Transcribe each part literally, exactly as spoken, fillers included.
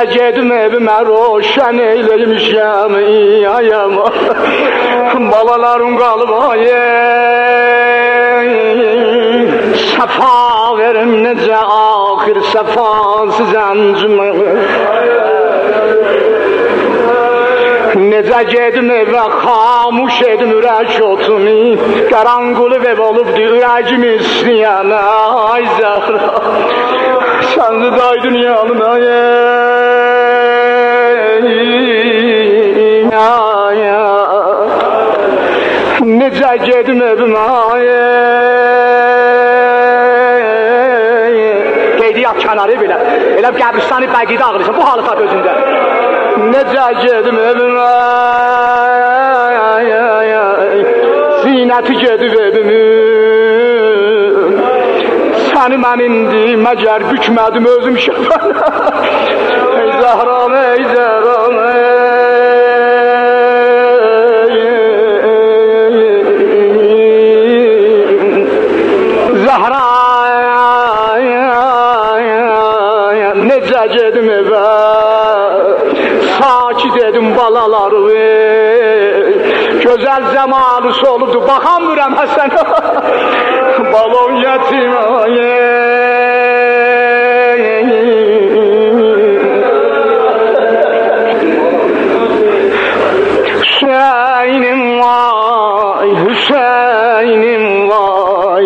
Necə gedim evimə roşən eyləymişəm ayama. Balalarım qalıb ay səfa verim necə axir səfasız əncümə. Necə gedim evə xamuş edim ürək otunu. Qaranqulu ev olubdu ürəkim istəyən ay Zəhra. Sən də day dünyanın ay necə gedim evimə ay qeydiyyat kənarı belə elə qəbristanı bəqidə ağrıysan bu halı tat özündə. Necə gedim evimə zinəti gedib evimin. Səni mən indi məgər bükmədim özüm şəfənə. Ey Zəhram, ey Zəhram, Zəhra necə gedim evə sakit edim balaları gözəl zəmanı solubdu baxamıram Həsənə. Balon yetim ay Hüseynim vay Hüseynim vay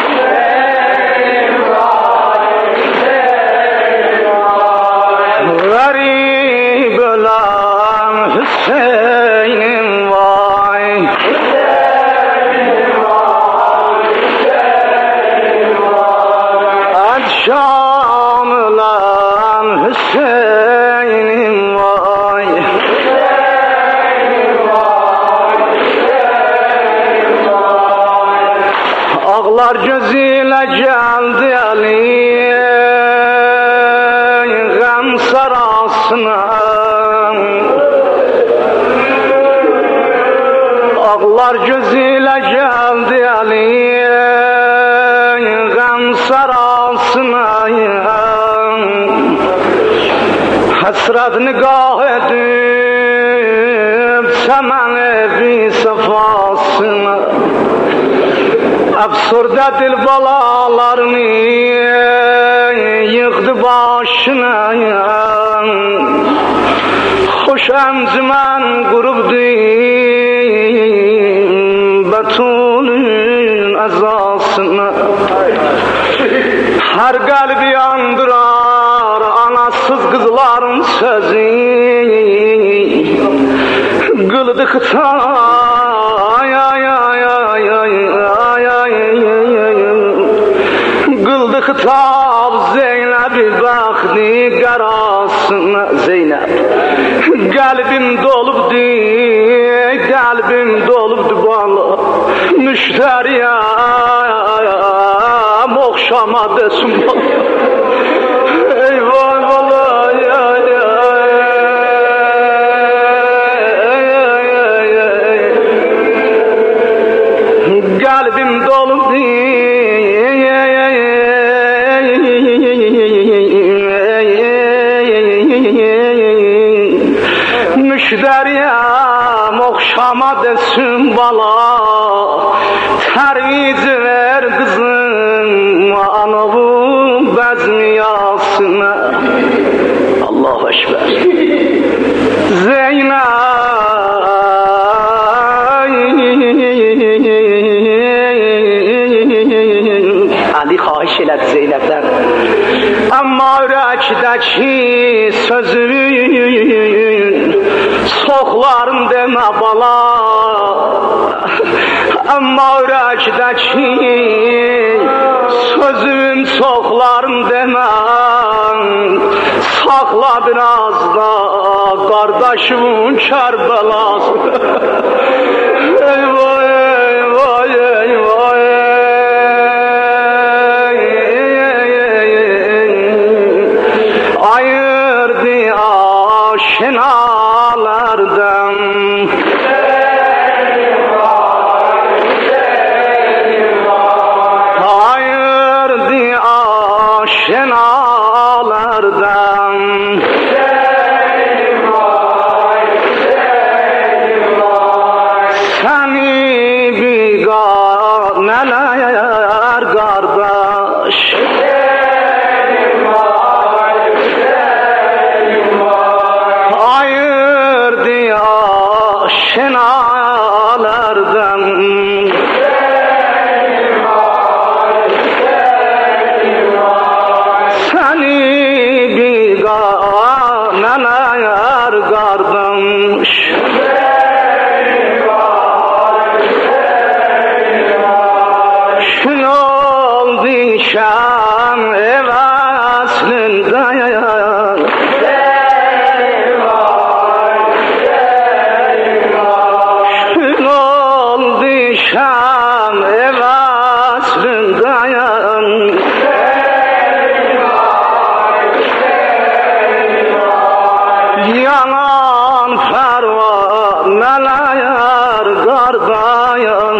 garib olan Hüseynim vay Şam'lan Hüseyin'im vay ağlar gözüyle geldi Ali gam sarasına ağlar gözüyle geldi Ali gam sarasına hasret nigah edip semen evi sefasına absurde dil balalarını yıktı başına hoş emzimen grubdu betulün azasına her kalbi yandırar anasız kızların sözü kıldıkta ay ay ay ay ay ay ay kıldıkta Zeynep'i baktı karasına Zeynep kalbim dolupdu kalbim dolupdu bana müşteriye okşama desin bana eyvah vallahi ya ya kalbim dolupdu müşteriyem okşama desin bala terviz ver kızım anavun bezmiyasına Allahu Ekber Zeynep Ali xahiş elədi Zeynep'den ama ürəkdəki sözün soxlarım demə bala ama ürəkdəki sözün soxlarım demə saxla biraz da qardaşımın Kərbəlası eyvah eyvah eyvah ayırdı aşinalardan ayırdı aşinalardan کردش ayırdı aşinalardan seni biganeler kardeş şun oldu şan evaslında şan evaslındayım yanan pervaneler kardayım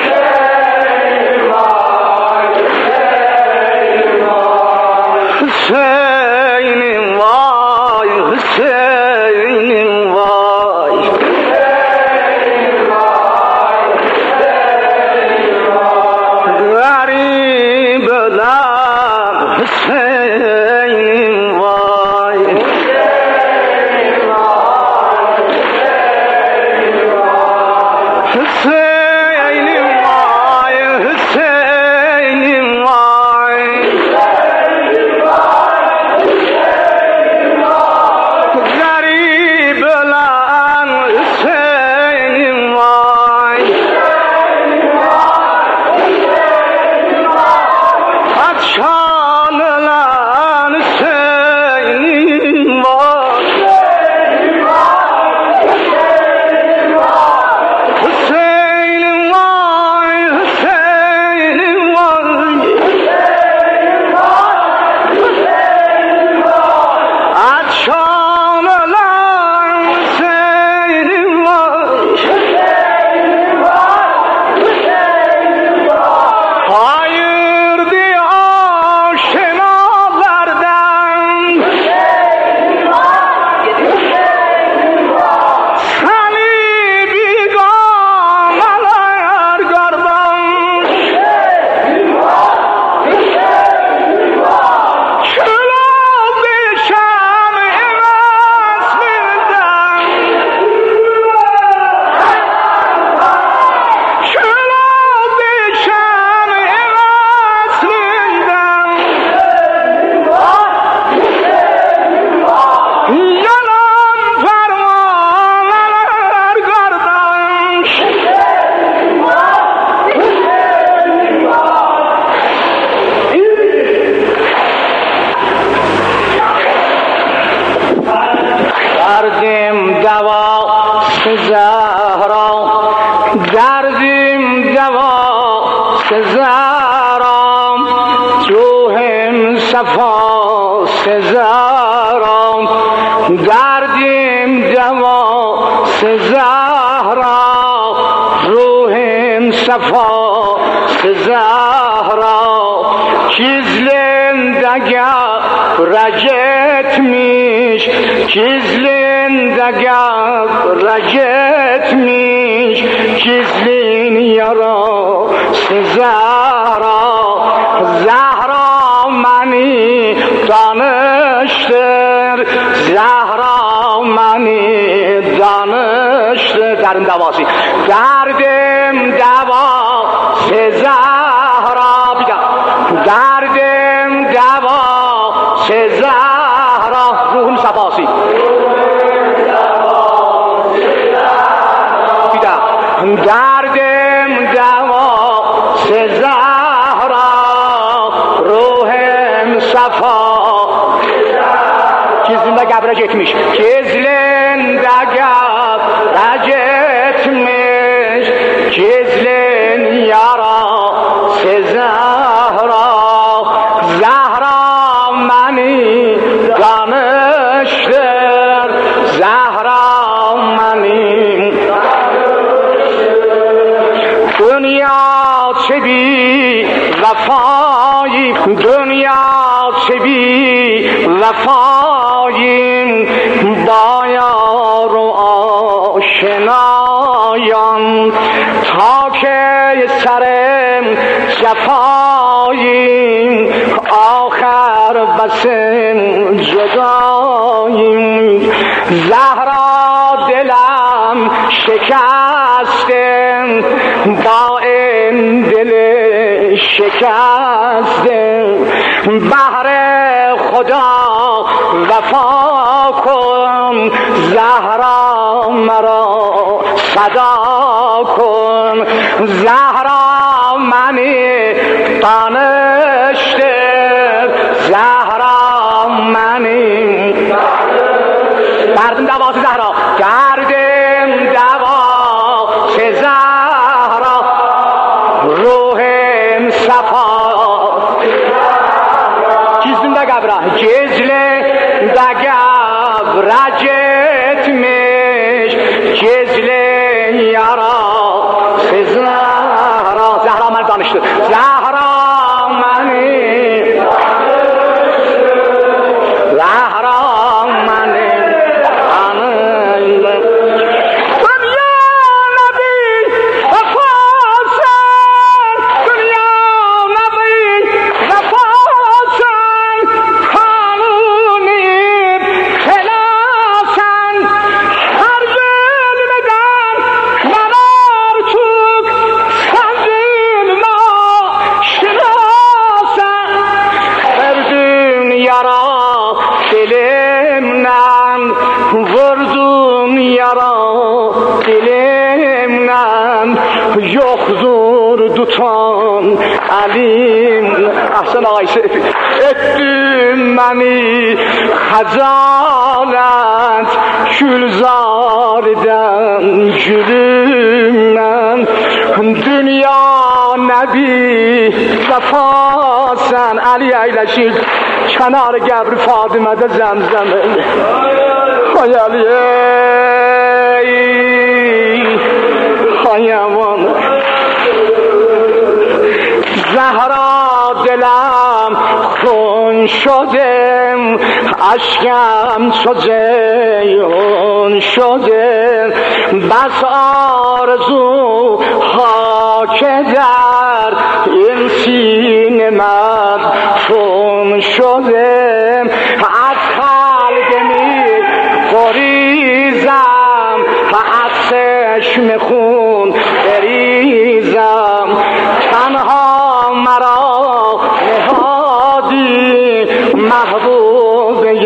Hüseyin'im vay Hüseyin'im vay garip ölen Hüseyin'im vay Hüseyin'im vay Hüseyin'im vay garip ölen Hüseyin'im vay Açanılan Hüseyin'im var Hüseyin'im var Hüseyin'im var Açanılan Hüseyin'im var ayırdı aşinalardan seni biganeler kardeş kül oldu şan evaslinden kül oldu şan evaslinden yanan pervaneler kardeş derdim deva Zehra derdim deva Zehra ruhum safa Zehra derdim deva Zehra ruhum safa Zehra Gizlinde gevrek etmiş Gizlinde gevrek etmiş Gizlin yarası Zehra Zehra beni danıştır Zehra beni danıştır Derdim davası Derdim davası Zehra bir daha Derdim davası Zehra ruhun safası bir daha derdim davası Zehra ruhum safa Gizlinde gevrek etmiş Gizlinde gevrek etmiş Gizlin yarası Zehra Zehra beni danıştır Zehra beni dünya çebi vefayı dünya çebi vefayım bayar o aşinayan ta ki serem cefayı نفس جداییم. زهرا دلم شکسته با این دل شکسته، بهر خدا وفا کن، زهرا مرا صدا کن. زهرا منی دانشته، زهرا منی دردم دواست زهرا، دردم دواست زهرا، روحم صفا چیزم دا گبره جزله دا گبره جتمش، جزله یارا زهرا، زهرا من دانشته، زهرا منی زهرا منی دنیا نبی وفاسن، دنیا نبی وفاسن، قانونی خلاسن، هر دل بدن منار چوک سنجل ما شناسن. بردون یارا دلمنن، وردون یارا دلمنن، yoktur tutan elim. Ahsen ağay Seyfi. Ettim beni hazalet, gülzariden gülümden, dünya nebi vefasen. Ali eyleşik kenar gebri Fadime'de zemzem. Hay Ali hayvan. زهرا دلم خون شدم، اشکم چو جیحون شدم، بس آرزو ها که در این سینه مدفون شدم، از خلق می گریزم، از چشم خون بریزم، تنها مرا نهادی محبوبه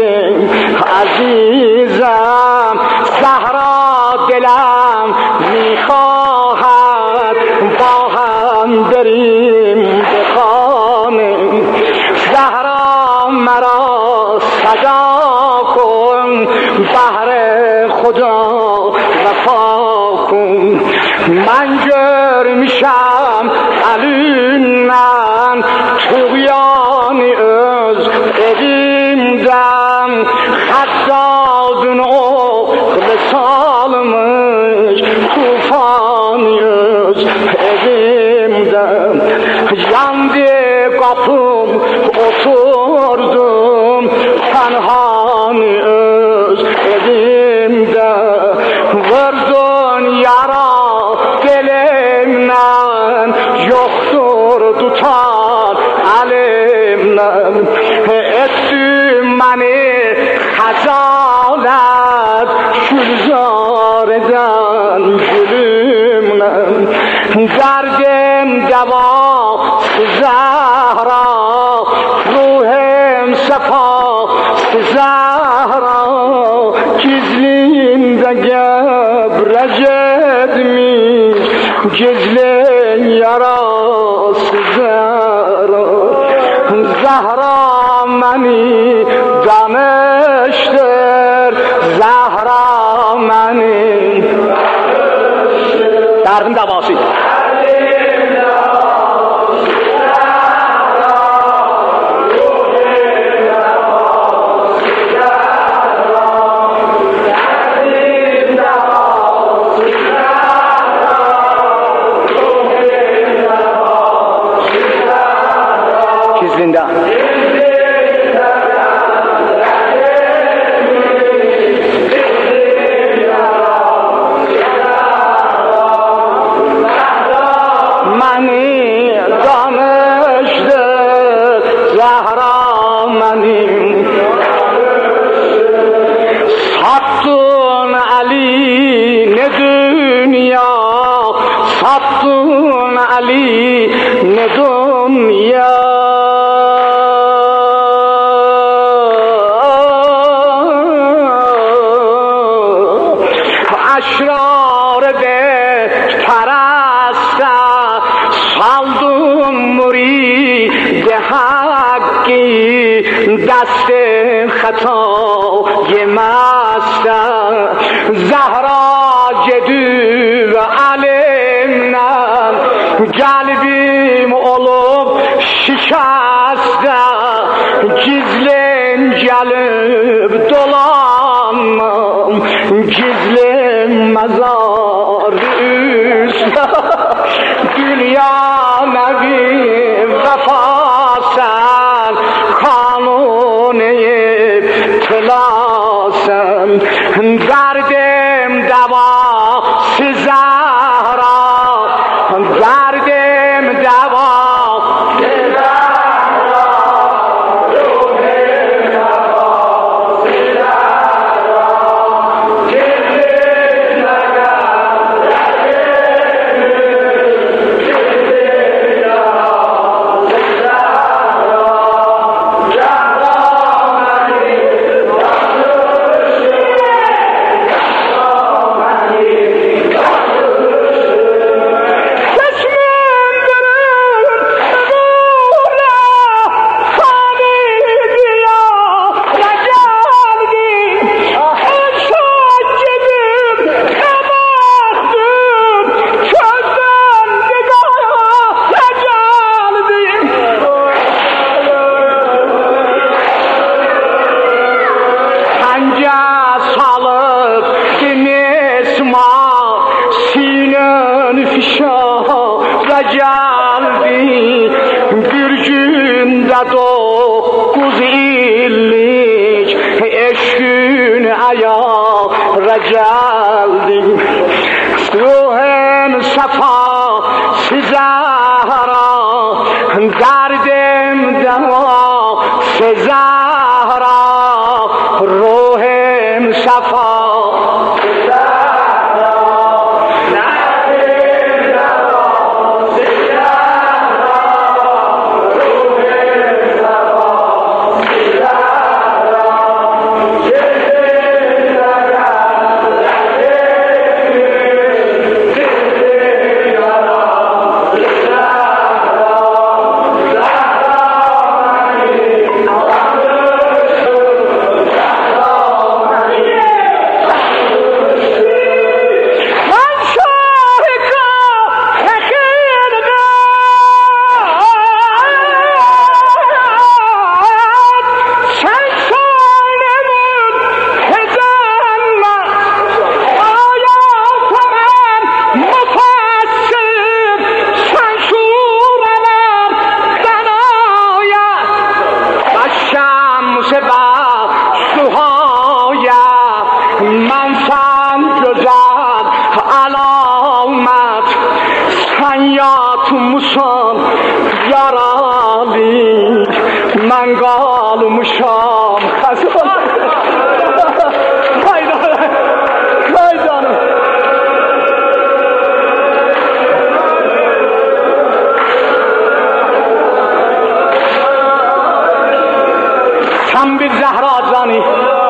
عزیزم. زهرا دلم میخواهد با هم بریم به خانه، زهرا مرا صدا کن، بهر خدا وفا کن. من görmüşəm əlindən tuğyanı öz evimdən, həddadın oğlu salmış tufanı öz evimdən. Yandı qapım oturdum tənhanı öz evimdə, vurdun yara dilimden, yoktur tutan elimden. Ettim beni hazalet, gülzar eden gülümden, derdim deva zahra, ruhum sefa zahra, gizlimde gebrecetmiş, gizlen yarası zahra. Zahra meni danıştır, Zahra meni derdim davası. Gizlinden. Mani danıştı Zahra mani حقی دست خطای مستم زهرا جدü ve alemden kalbim olup şikəstə gizlin gelip dolanmam gizlin mezar üstə dünya nevi vefasen kanuni tılasen derdim deva Zahra derdim deva Zahra ruhim deva Zahra gizlim geldi bir günde dokuz illik eşkün ayara geldi ruhen safa Zahra derdim deva Zahra ruhem safa من qalmışam xəzan Hayda Hay canım Sen bir Zahra canı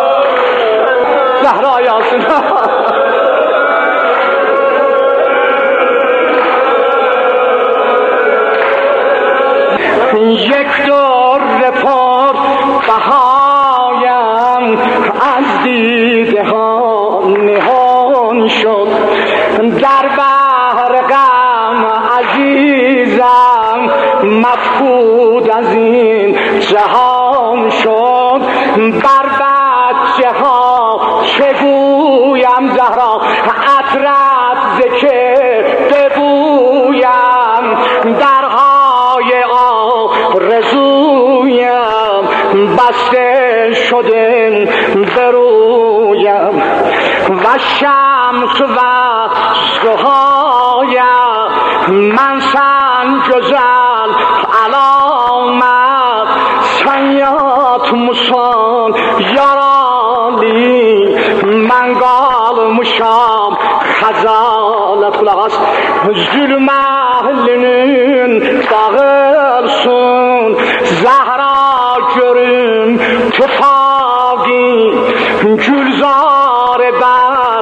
Zahra yazsın یک دور رپار بهایم از دیده ها نهان شد در بحر غم عزیزم مفقود از این جهان شد بر بچه ها چگویم زهرا عطرت ز که ببویم درهای آرزویم بسته شده برویم و شمس و زهایم من سن güzel alamet sen yatmışsan yaralı ben kalmışam hazalet kulak as zulüm ehlinin dağılsın Zahra görüm tufağı gülzar eder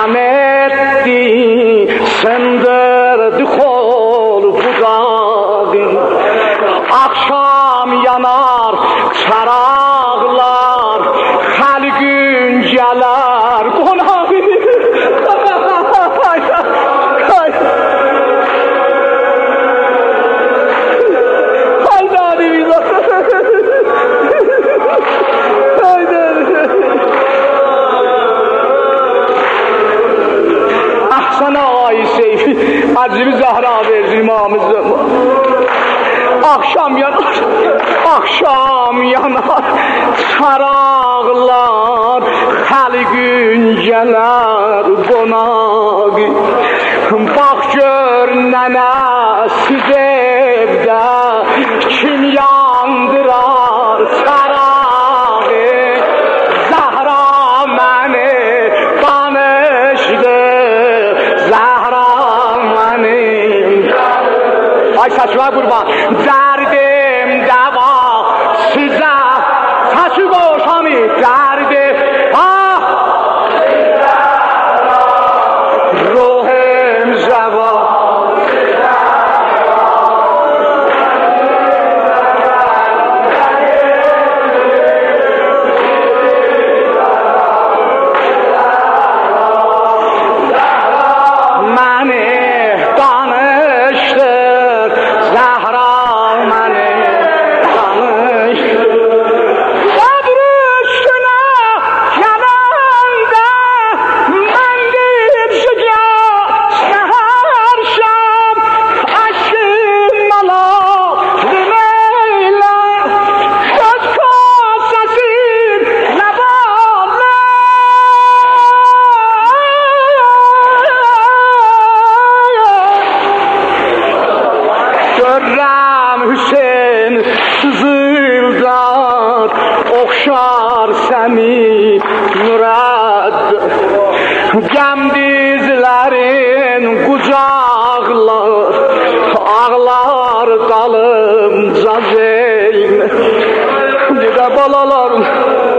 hametti sendirdi kol budağı İmam-ı Zaman. Akşam yanar, akşam yanar, sarağlar, halgün gələr qonağı. Bax gör nənə siz evdə kim yandırar sarağı. Zəhra məni danışdı, Zəhra mənim. Ay saçma qurban, dərdim dəva sizə, saçı qoşanı dərdim, ah! Ruhum zəva. Oxşar səni mürad, gəm dizlərin qucaqlar, ağlar dalımca zeyn. Dedə balalarım